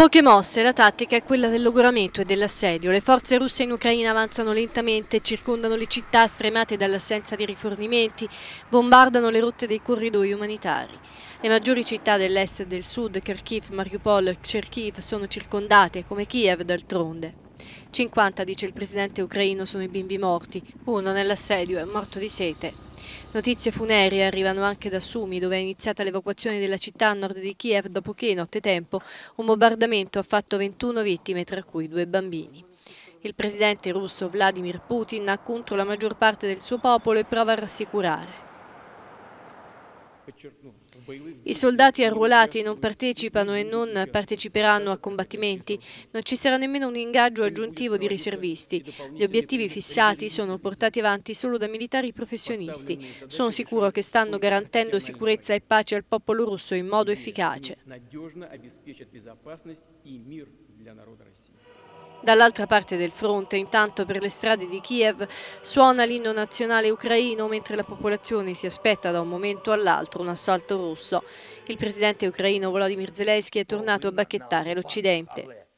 Poche mosse, la tattica è quella del logoramento e dell'assedio. Le forze russe in Ucraina avanzano lentamente, circondano le città stremate dall'assenza di rifornimenti, bombardano le rotte dei corridoi umanitari. Le maggiori città dell'est e del sud, Kharkiv, Mariupol e Cherkiv, sono circondate, come Kiev d'altronde. 50, dice il presidente ucraino, sono i bimbi morti. Uno nell'assedio è morto di sete. Notizie funerie arrivano anche da Sumi, dove è iniziata l'evacuazione della città a nord di Kiev dopo che, nottetempo, un bombardamento ha fatto 21 vittime, tra cui 2 bambini. Il presidente russo Vladimir Putin ha contro la maggior parte del suo popolo e prova a rassicurare. I soldati arruolati non partecipano e non parteciperanno a combattimenti, non ci sarà nemmeno un ingaggio aggiuntivo di riservisti. Gli obiettivi fissati sono portati avanti solo da militari professionisti. Sono sicuro che stanno garantendo sicurezza e pace al popolo russo in modo efficace. Dall'altra parte del fronte, intanto, per le strade di Kiev suona l'inno nazionale ucraino mentre la popolazione si aspetta da un momento all'altro un assalto russo. Il presidente ucraino Volodymyr Zelensky è tornato a bacchettare l'Occidente.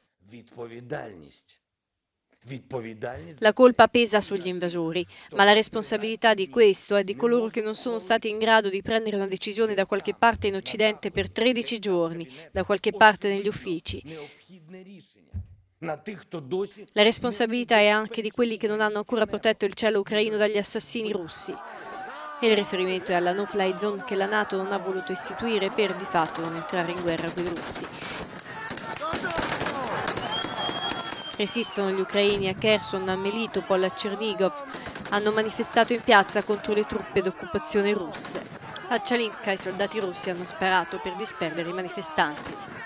La colpa pesa sugli invasori, ma la responsabilità di questo è di coloro che non sono stati in grado di prendere una decisione da qualche parte in Occidente per 13 giorni, da qualche parte negli uffici. La responsabilità è anche di quelli che non hanno ancora protetto il cielo ucraino dagli assassini russi. E il riferimento è alla no-fly zone che la NATO non ha voluto istituire per di fatto non entrare in guerra con i russi. Resistono gli ucraini a Kherson, a Melitopol, a Chernigov. Hanno manifestato in piazza contro le truppe d'occupazione russe. A Chalinka i soldati russi hanno sparato per disperdere i manifestanti.